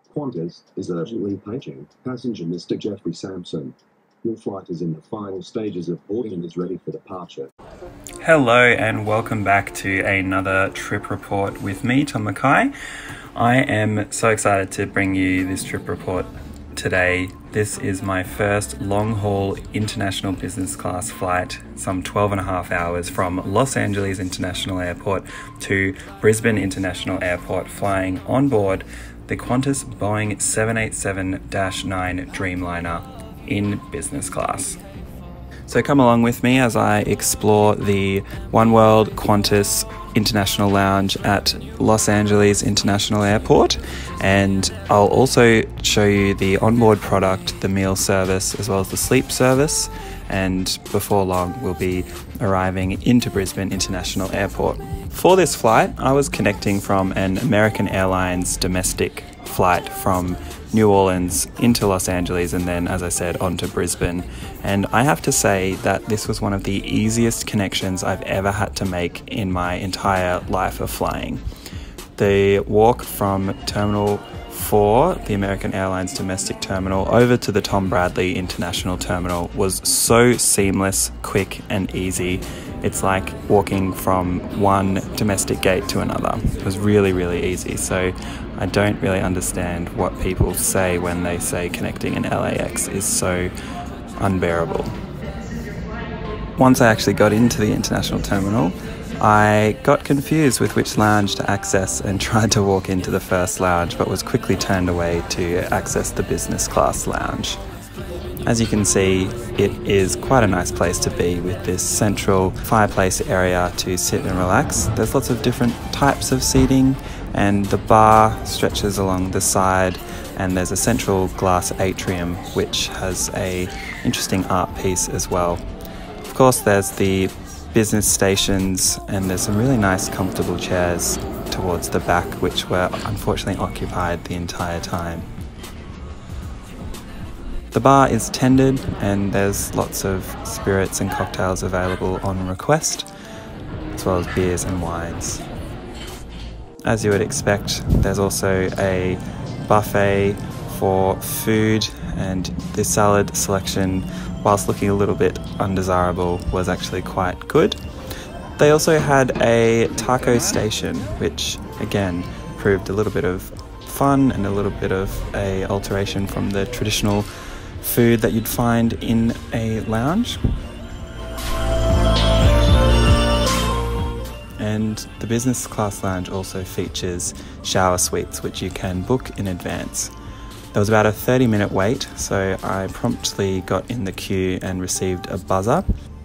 Qantas is urgently paging passenger Mr. Jeffrey Sampson. Your flight is in the final stages of boarding and is ready for departure. Hello and welcome back to another trip report with me, Tom Mackay. I am so excited to bring you this trip report today. This is my first long-haul international business class flight, some 12 and a half hours from Los Angeles International Airport to Brisbane International Airport, flying on board the Qantas Boeing 787-9 Dreamliner in business class. So come along with me as I explore the One World Qantas International Lounge at Los Angeles International Airport, and I'll also show you the onboard product, the meal service, as well as the sleep service, and before long we'll be arriving into Brisbane International Airport. For this flight, I was connecting from an American Airlines domestic flight from New Orleans into Los Angeles and then, as I said, onto Brisbane. And I have to say that this was one of the easiest connections I've ever had to make in my entire life of flying. The walk from Terminal 4, the American Airlines domestic terminal, over to the Tom Bradley International Terminal was so seamless, quick and easy. It's like walking from one domestic gate to another. It was really, really easy. So I don't really understand what people say when they say connecting in LAX is so unbearable. Once I actually got into the international terminal, I got confused with which lounge to access and tried to walk into the first lounge, but was quickly turned away to access the business class lounge. As you can see, it is quite a nice place to be with this central fireplace area to sit and relax. There's lots of different types of seating, and the bar stretches along the side, and there's a central glass atrium which has an interesting art piece as well. Of course, there's the business stations, and there's some really nice comfortable chairs towards the back which were unfortunately occupied the entire time. The bar is tended and there's lots of spirits and cocktails available on request, as well as beers and wines. As you would expect, there's also a buffet for food, and the salad selection, whilst looking a little bit undesirable, was actually quite good. They also had a taco station, which again proved a little bit of fun and a little bit of a alteration from the traditional food that you'd find in a lounge. And the business class lounge also features shower suites which you can book in advance. There was about a 30-minute wait, so I promptly got in the queue and received a buzzer.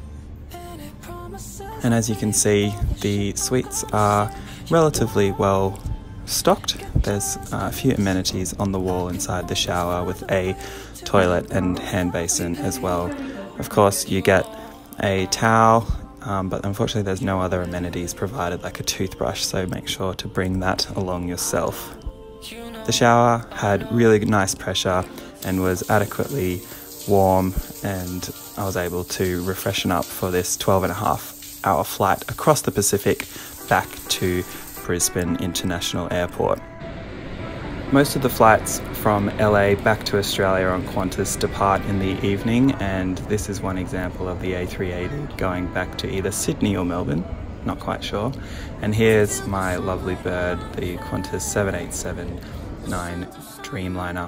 And as you can see, the suites are relatively well stocked. There's a few amenities on the wall inside the shower with a toilet and hand basin as well. Of course, you get a towel, but unfortunately there's no other amenities provided like a toothbrush, so make sure to bring that along yourself. The shower had really nice pressure and was adequately warm, and I was able to refreshen up for this 12.5-hour flight across the Pacific back to Brisbane International Airport. Most of the flights from LA back to Australia on Qantas depart in the evening, and this is one example of the A380 going back to either Sydney or Melbourne, not quite sure. And here's my lovely bird, the Qantas 787-9 Dreamliner.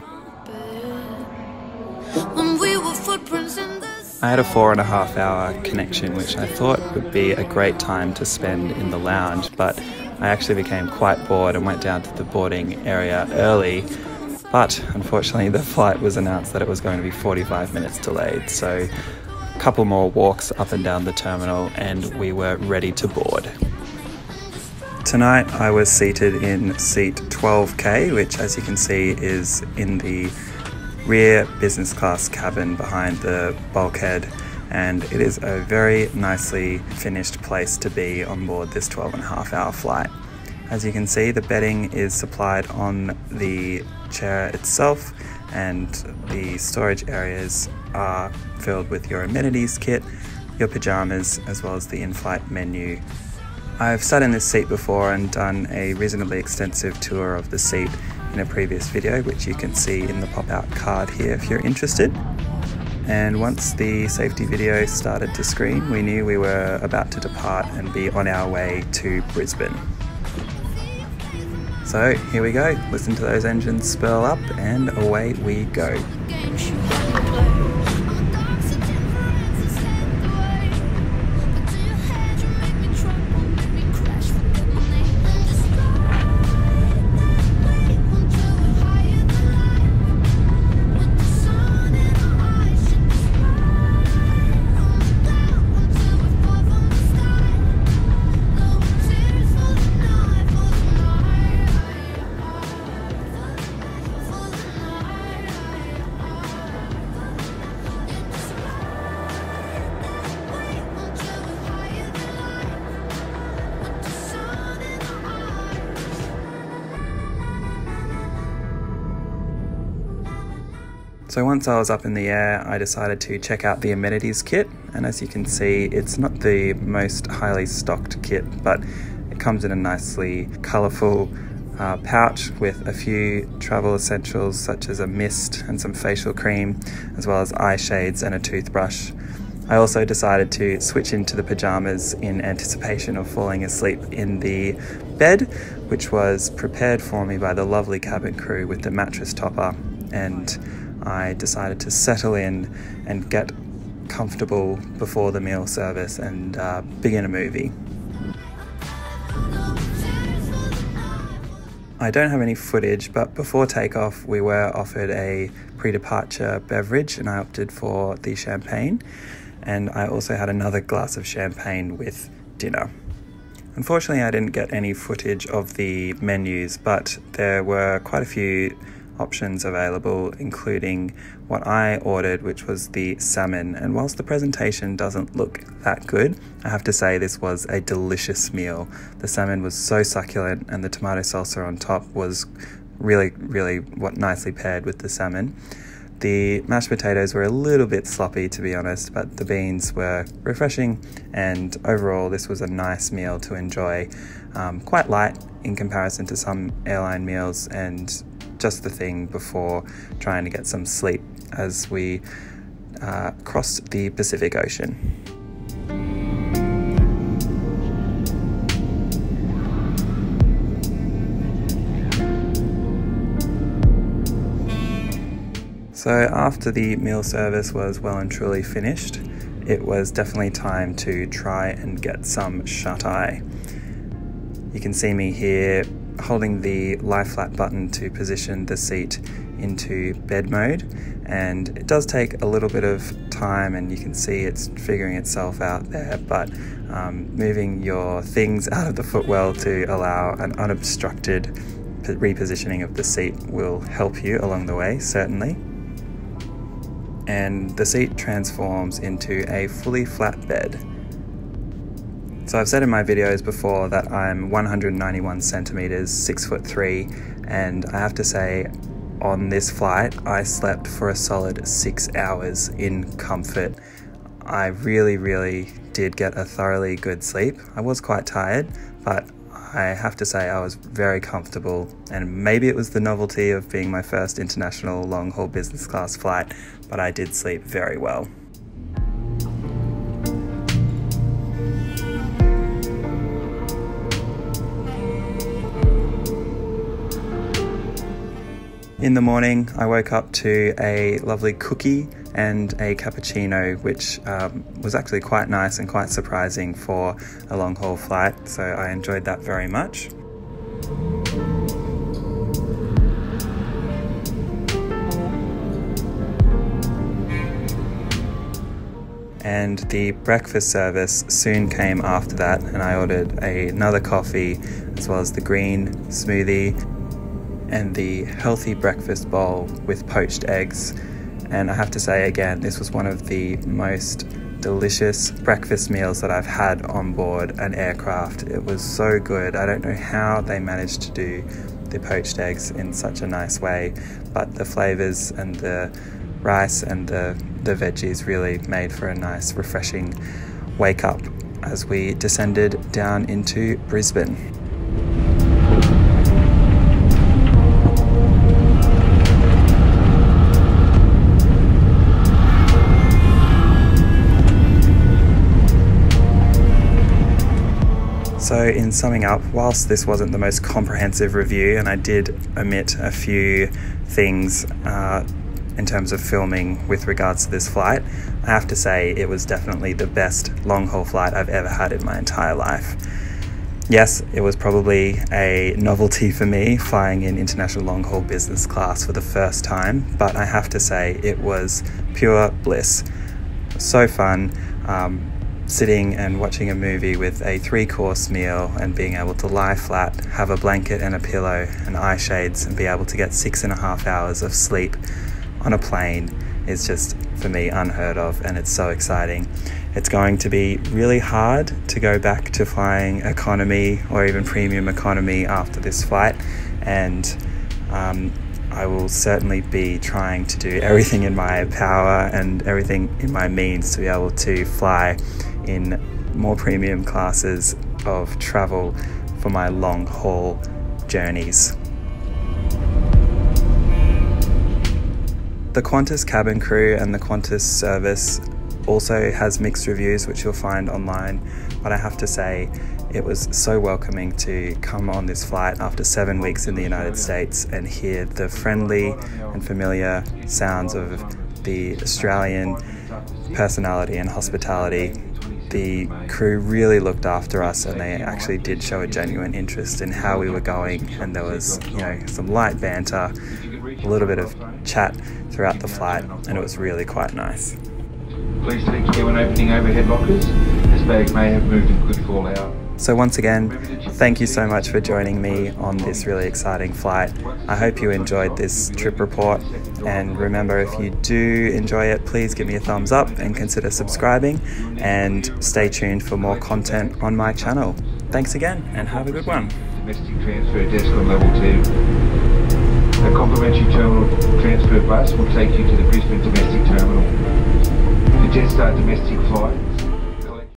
I had a 4.5-hour connection, which I thought would be a great time to spend in the lounge, but I actually became quite bored and went down to the boarding area early, but unfortunately the flight was announced that it was going to be 45 minutes delayed, so a couple more walks up and down the terminal and we were ready to board. Tonight I was seated in seat 12K, which as you can see is in the rear business class cabin behind the bulkhead, and it is a very nicely finished place to be on board this 12.5-hour flight. As you can see, the bedding is supplied on the chair itself, and the storage areas are filled with your amenities kit, your pajamas, as well as the in-flight menu. I've sat in this seat before and done a reasonably extensive tour of the seat in a previous video, which you can see in the pop-out card here if you're interested. And once the safety video started to screen, we knew we were about to depart and be on our way to Brisbane. So here we go, listen to those engines spurl up and away we go. So once I was up in the air, I decided to check out the amenities kit, and as you can see, it's not the most highly stocked kit, but it comes in a nicely colourful pouch with a few travel essentials such as a mist and some facial cream, as well as eye shades and a toothbrush. I also decided to switch into the pyjamas in anticipation of falling asleep in the bed, which was prepared for me by the lovely cabin crew with the mattress topper, and I decided to settle in and get comfortable before the meal service and begin a movie. I don't have any footage, but before takeoff we were offered a pre-departure beverage and I opted for the champagne, and I also had another glass of champagne with dinner. Unfortunately, I didn't get any footage of the menus, but there were quite a few options available, including what I ordered, which was the salmon. And whilst the presentation doesn't look that good, I have to say this was a delicious meal. The salmon was so succulent and the tomato salsa on top was really nicely paired with the salmon. The mashed potatoes were a little bit sloppy, to be honest, but the beans were refreshing, and overall this was a nice meal to enjoy. Quite light in comparison to some airline meals, and just the thing before trying to get some sleep as we crossed the Pacific Ocean. So after the meal service was well and truly finished, it was definitely time to try and get some shut-eye. You can see me here holding the lie flat button to position the seat into bed mode, and it does take a little bit of time and you can see it's figuring itself out there, but moving your things out of the footwell to allow an unobstructed repositioning of the seat will help you along the way, certainly. And the seat transforms into a fully flat bed. So I've said in my videos before that I'm 191 centimeters, 6'3", and I have to say on this flight I slept for a solid 6 hours in comfort. I really did get a thoroughly good sleep. I was quite tired, but I have to say I was very comfortable, and maybe it was the novelty of being my first international long-haul business class flight, but I did sleep very well. In the morning, I woke up to a lovely cookie and a cappuccino, which was actually quite nice and quite surprising for a long-haul flight, so I enjoyed that very much. And the breakfast service soon came after that, and I ordered another coffee as well as the green smoothie and the healthy breakfast bowl with poached eggs. And I have to say again, this was one of the most delicious breakfast meals that I've had on board an aircraft. It was so good. I don't know how they managed to do the poached eggs in such a nice way, but the flavors and the rice and the veggies really made for a nice refreshing wake up as we descended down into Brisbane. So in summing up, whilst this wasn't the most comprehensive review, and I did omit a few things in terms of filming with regards to this flight, I have to say it was definitely the best long-haul flight I've ever had in my entire life. Yes, it was probably a novelty for me flying in international long-haul business class for the first time, but I have to say it was pure bliss. So fun, sitting and watching a movie with a 3-course meal and being able to lie flat, have a blanket and a pillow and eye shades and be able to get 6.5 hours of sleep on a plane is just, for me, unheard of, and it's so exciting. It's going to be really hard to go back to flying economy or even premium economy after this flight, and I will certainly be trying to do everything in my power and everything in my means to be able to fly in more premium classes of travel for my long haul journeys. The Qantas cabin crew and the Qantas service also has mixed reviews, which you'll find online, but I have to say it was so welcoming to come on this flight after 7 weeks in the United States and hear the friendly and familiar sounds of the Australian personality and hospitality. The crew really looked after us, and they actually did show a genuine interest in how we were going, and there was, some light banter, a little bit of chat throughout the flight, and it was really quite nice. Please take care when opening overhead lockers, as bags may have moved and could fall out. So once again, thank you so much for joining me on this really exciting flight. I hope you enjoyed this trip report, and remember, if you do enjoy it, please give me a thumbs up and consider subscribing, and stay tuned for more content on my channel. Thanks again, and have a good one. Domestic transfer desk on level 2. A complimentary terminal transfer bus will take you to the Brisbane domestic terminal. For Jetstar domestic flights,